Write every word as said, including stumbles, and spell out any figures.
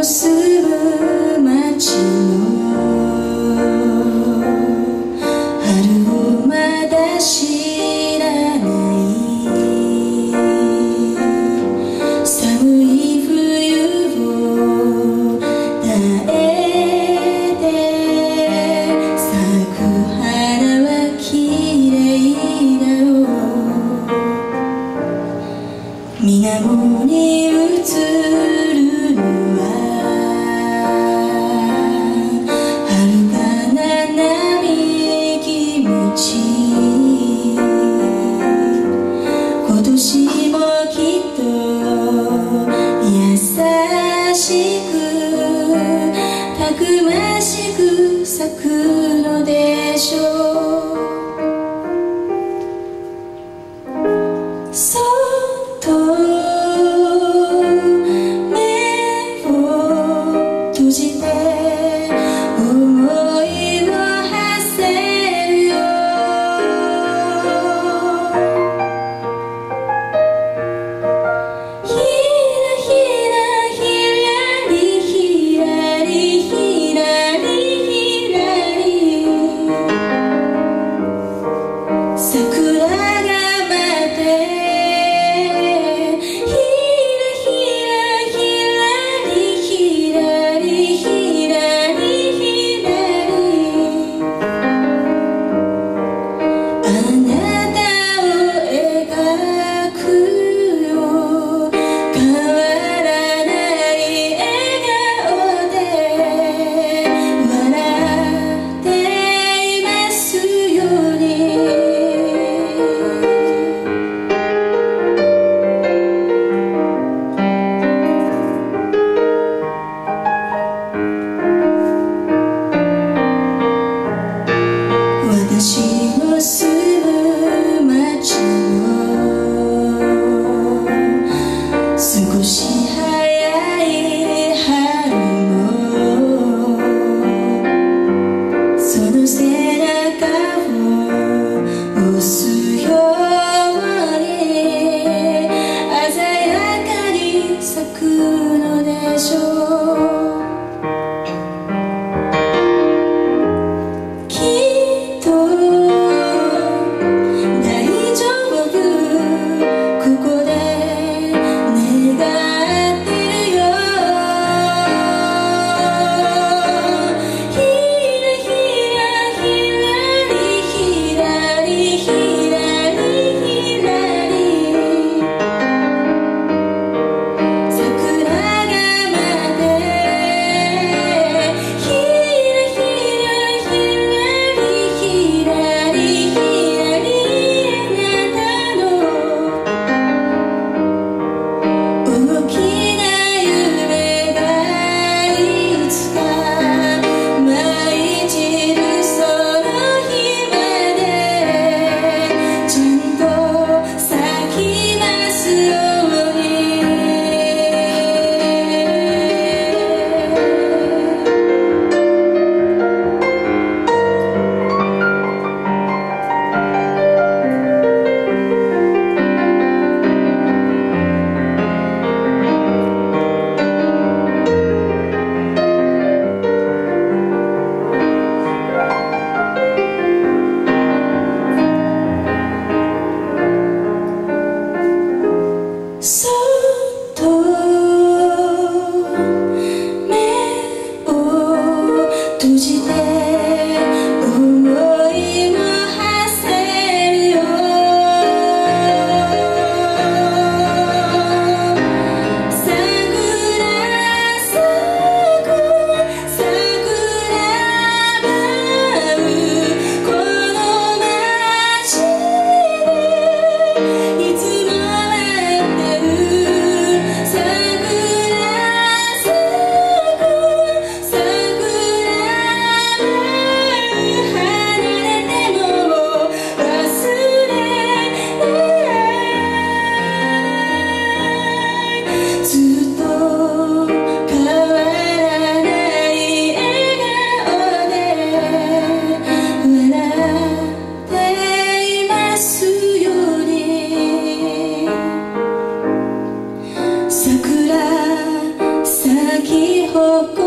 住む街の春をまだ知らない寒い冬を耐えて咲く花は綺麗だろう水面に映るのは遥かな並木道今年もきっと優しくたくましく咲くのでしょうそっと目を閉じて思いを馳せるよひらひらひらりひらりひらりひらり桜が舞ってひらひらひらりひらりひらりひらりあなたを描くよ変わらない笑顔で笑っていますように私の住む街の少し早い春もその背中を押すように鮮やかに咲くのでしょう桜が舞っ心